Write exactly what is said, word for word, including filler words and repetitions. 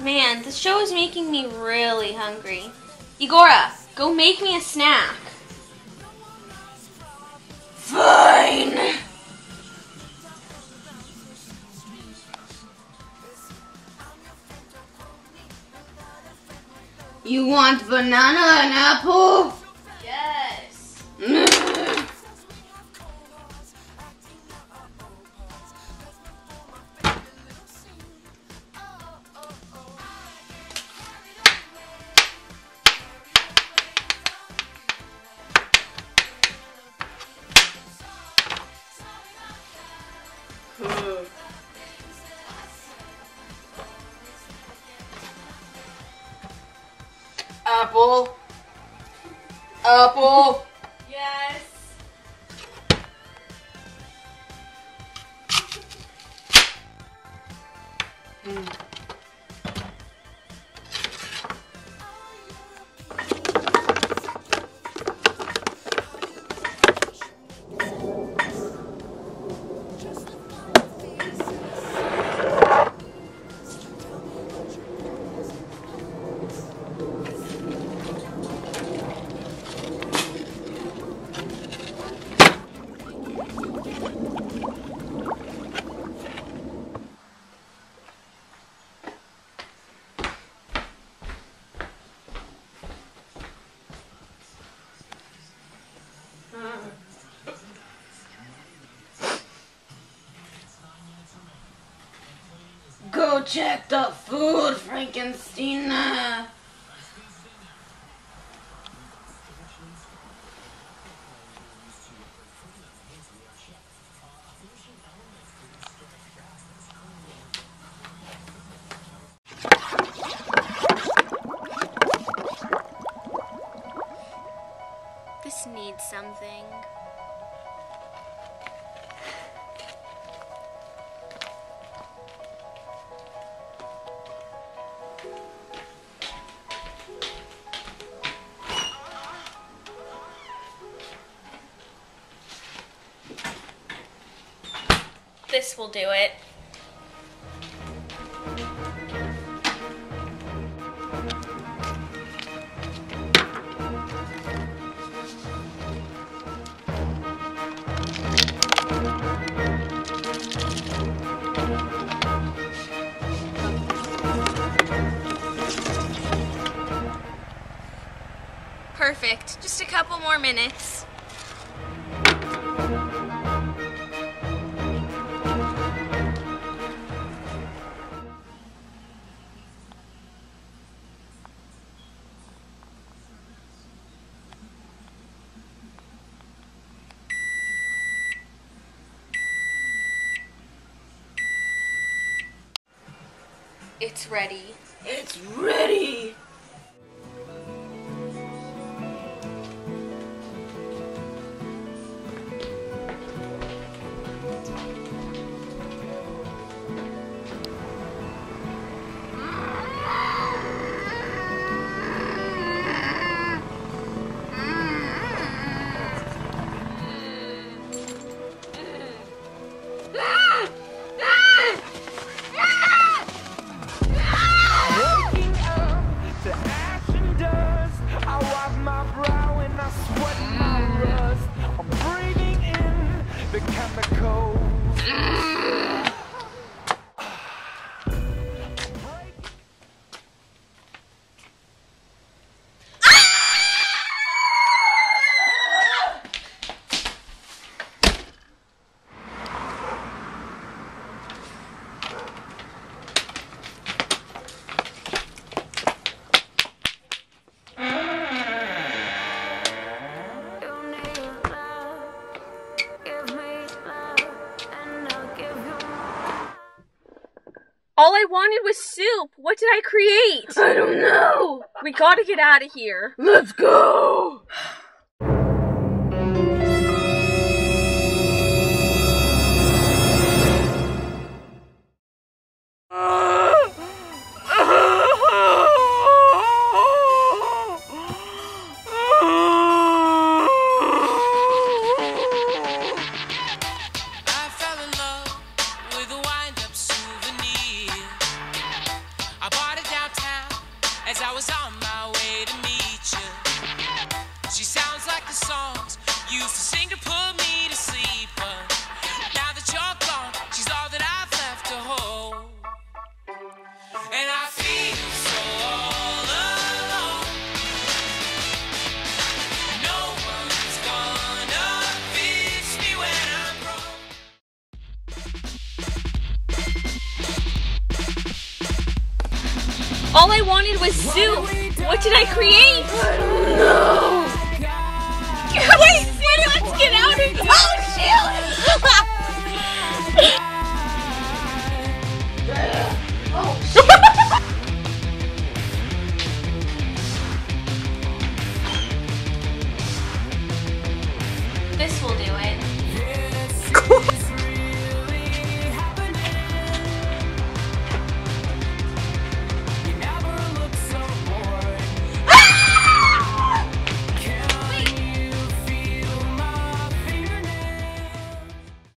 Man, the show is making me really hungry. Igora, go make me a snack. Fine. You want banana and apple? Yes. Apple. Apple. Yes. Mm. Go check the food, Frankenstein. This needs something. This will do it. Perfect. Just a couple more minutes. It's ready. It's ready. All I wanted was soup. What did I create? I don't know. We gotta get out of here. Let's go. I bought it down. to put me to sleep, but now that you're gone, she's all that I've left to hold. And I feel so all alone. No one's gonna fix me when I'm broke. All I wanted was soup. What did I create? I don't know.